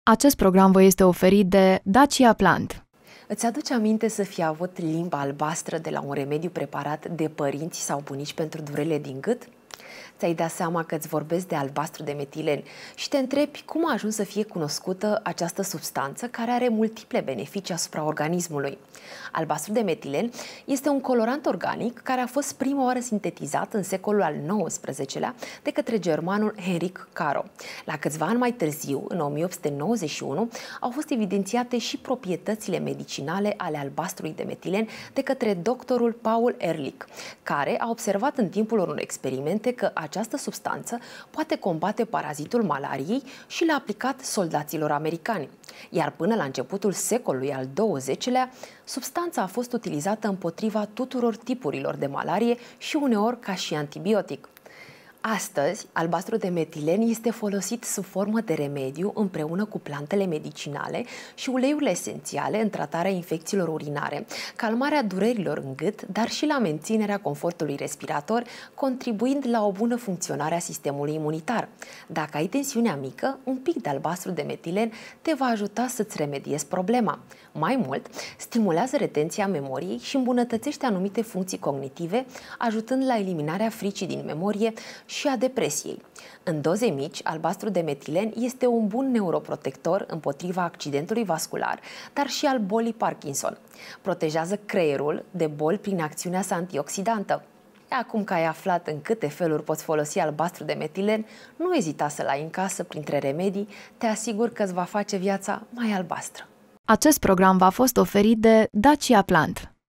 Acest program vă este oferit de Dacia Plant. Îți aduce aminte să fi avut limba albastră de la un remediu preparat de părinți sau bunici pentru durerile din gât? Ți-ai dat seama că îți vorbesc de albastru de metilen și te întrebi cum a ajuns să fie cunoscută această substanță care are multiple beneficii asupra organismului. Albastru de metilen este un colorant organic care a fost prima oară sintetizat în secolul al XIX-lea de către germanul Henrik Caro. La câțiva ani mai târziu, în 1891, au fost evidențiate și proprietățile medicinale ale albastrului de metilen de către doctorul Paul Ehrlich, care a observat în timpul unor experimente că această substanță poate combate parazitul malariei și l-a aplicat soldaților americani. Iar până la începutul secolului al XX-lea, substanța a fost utilizată împotriva tuturor tipurilor de malarie și uneori ca și antibiotic. Astăzi, albastru de metilen este folosit sub formă de remediu împreună cu plantele medicinale și uleiurile esențiale în tratarea infecțiilor urinare, calmarea durerilor în gât, dar și la menținerea confortului respirator, contribuind la o bună funcționare a sistemului imunitar. Dacă ai tensiunea mică, un pic de albastru de metilen te va ajuta să-ți remediezi problema. Mai mult, stimulează retenția memoriei și îmbunătățește anumite funcții cognitive, ajutând la eliminarea fricii din memorie și a depresiei. În doze mici, albastru de metilen este un bun neuroprotector împotriva accidentului vascular, dar și al bolii Parkinson. Protejează creierul de boli prin acțiunea sa antioxidantă. Acum că ai aflat în câte feluri poți folosi albastru de metilen, nu ezita să-l ai în casă printre remedii, te asigur că îți va face viața mai albastră. Acest program v-a fost oferit de Dacia Plant.